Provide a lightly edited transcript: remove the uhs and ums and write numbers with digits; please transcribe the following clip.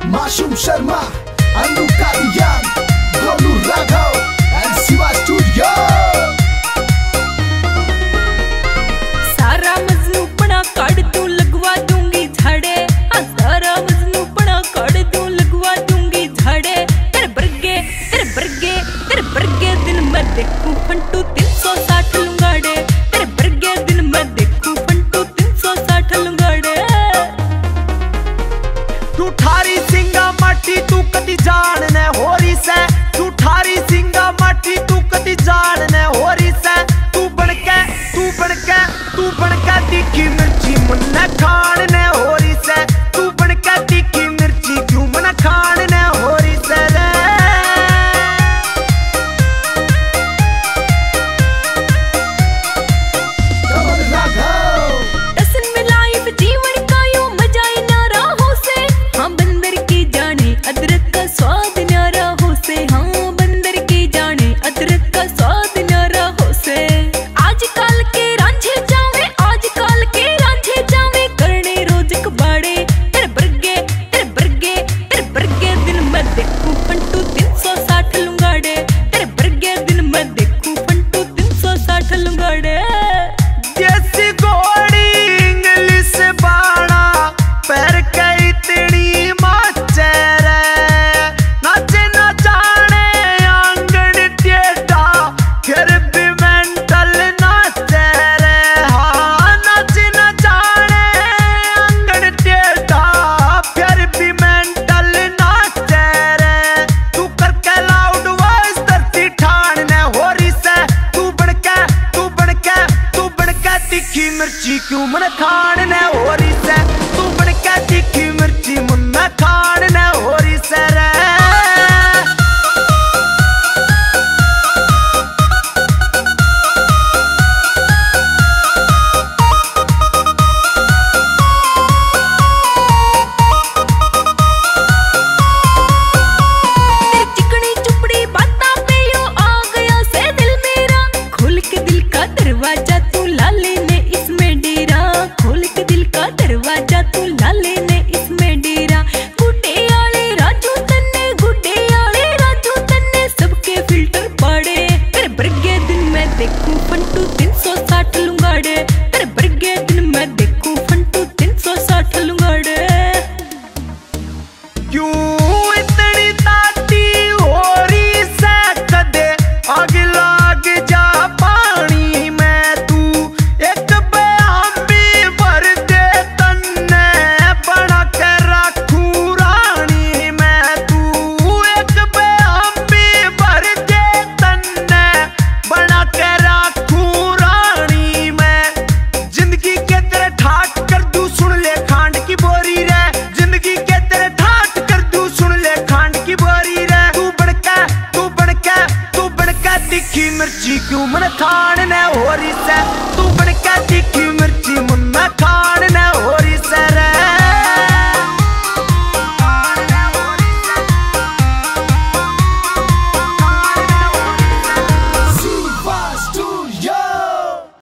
मासूम Sharma, Anu Kadyan, Golu Raghav and Shiva studio. सारा मजनू पना काट दूं लगवा दूंगी झाड़े, सारा मजनू पना काट दूं लगवा दूंगी झाड़े। तेरे बरगे दिन मैं देखूं फंटू 360 लुंगाड़े, तेरे बरगे दिन मैं देखूं फंटू 360 लुंगाड़े। तू ठारी सिंगा माटी तू कदी जान ने होरी से, तू ठारी सिंगा माटी तू कदी जान ने होरी से। तू बनके तीखी मिर्ची मुन्ने खान ने होरी से, तू बनके तीखी मिर्ची क्यों मन खान ने होरी से रे। टसन में लाइफ जीवन का यूं मजा ही न्यारा हो से, हाँ बंदर की जाने अदरक का स्वाद न्यारा हो से, हाँ बंदर की जाने अदरक का स्वाद न्यारा हो से। आजकल के रांझे जावे, आजकल के रांझे जावे करने रोज कबाड़े। तेरे बरगे दिन मैं देखूं फंटू 360 लुंगाड़े, तेरे बरगे दिन मैं देखूं फंटू 360 लुंगाड़े। जैसी घोड़ी इंग्लिश बाड़ा पैर कई तिड़ी माचे रे, नाचे न जाने आंगन टेढ़ा फिर भी मेंटल नाचे रे। हाँ नाचे न जाने आंगन टेढ़ा फिर भी मेंटल नाचे रे। तू करके लाउड वॉइस धरती ठान ने होरी से, तू बनके तीखी मिर्ची क्यों मन खान ने होरी से, तू बनके तीखी मिर्ची मुन्ना खान ने होरी से रे। तेरी चिकनी चुपड़ी बातां पे यूं आ गया से दिल मेरा, खोल के दिल का दरवाजा तू लाले ने इसमें डेरा, खोल के दिल का दरवाजा तू लाले ने इसमें डेरा। गुड्डे आले राजू तन्ने सबके फिल्टर पाड़े, तेरे बरगे दिन मैं देखूं फंटू 360 लुंगाड़े, तेरे बरगे दिन मैं देखूं फंटू 360 लुंगाड़े। क्यों इतनी ताती होरी से कदे आग लाग जा पानी में। तू एक बयान भी भर दे तन्ने बना के रखूं रानी में। तू एक बयान भी भर दे तन्ने बना के रखूं रानी में। जिंदगी के तेरे ठाट कर दूं सुन ले खांड की बोरी रे, जिंदगी के तेरे ठाट कर दूं सुन ले खांड की बोरी रे। तू बनके तीखी मिर्ची क्यों मन खान ने होरी से,